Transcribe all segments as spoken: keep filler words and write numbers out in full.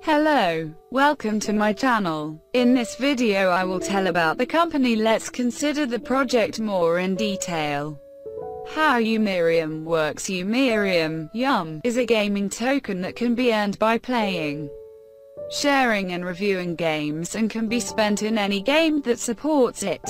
Hello, welcome to my channel. In this video I will tell about the company. Let's consider the project more in detail. How Youmerium works. Youmerium Yum, is a gaming token that can be earned by playing, sharing and reviewing games, and can be spent in any game that supports it.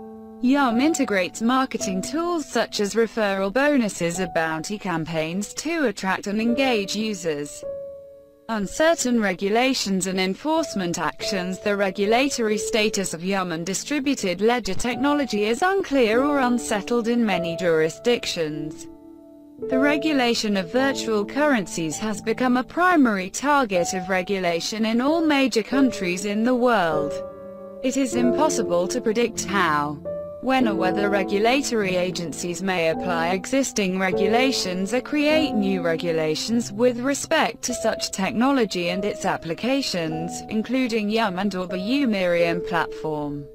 Yum integrates marketing tools such as referral bonuses or bounty campaigns to attract and engage users. Uncertain regulations and enforcement actions. The regulatory status of Yum and distributed ledger technology is unclear or unsettled in many jurisdictions. The regulation of virtual currencies has become a primary target of regulation in all major countries in the world. It is impossible to predict how, when or whether regulatory agencies may apply existing regulations or create new regulations with respect to such technology and its applications, including Yum and or the Youmerium platform.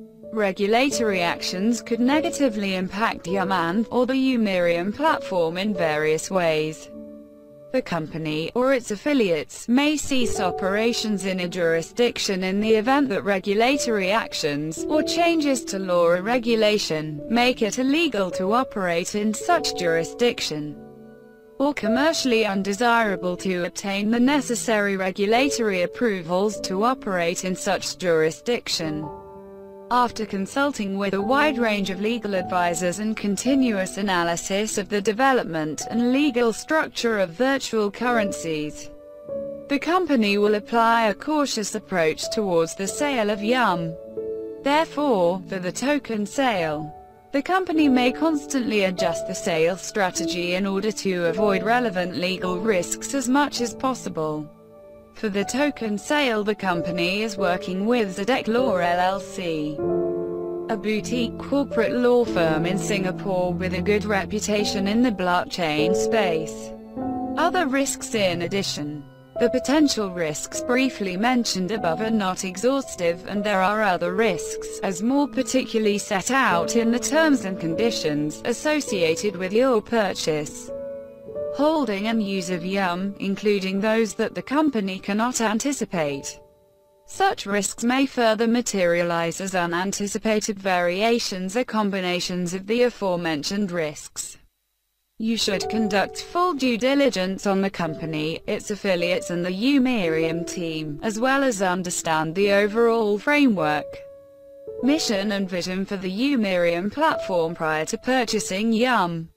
Regulatory actions could negatively impact Yum and or the Youmerium platform in various ways. The company, or its affiliates, may cease operations in a jurisdiction in the event that regulatory actions, or changes to law or regulation, make it illegal to operate in such jurisdiction, or commercially undesirable to obtain the necessary regulatory approvals to operate in such jurisdiction. After consulting with a wide range of legal advisors and continuous analysis of the development and legal structure of virtual currencies, the company will apply a cautious approach towards the sale of Yum. Therefore, for the token sale, the company may constantly adjust the sales strategy in order to avoid relevant legal risks as much as possible. For the token sale, the company is working with Zedek Law L L C, a boutique corporate law firm in Singapore with a good reputation in the blockchain space. Other risks. In addition, the potential risks briefly mentioned above are not exhaustive, and there are other risks, as more particularly set out in the terms and conditions, associated with your purchase, holding and use of Yum, including those that the company cannot anticipate. Such risks may further materialize as unanticipated variations or combinations of the aforementioned risks. You should conduct full due diligence on the company, its affiliates and the Youmerium team, as well as understand the overall framework, mission and vision for the Youmerium platform prior to purchasing Yum.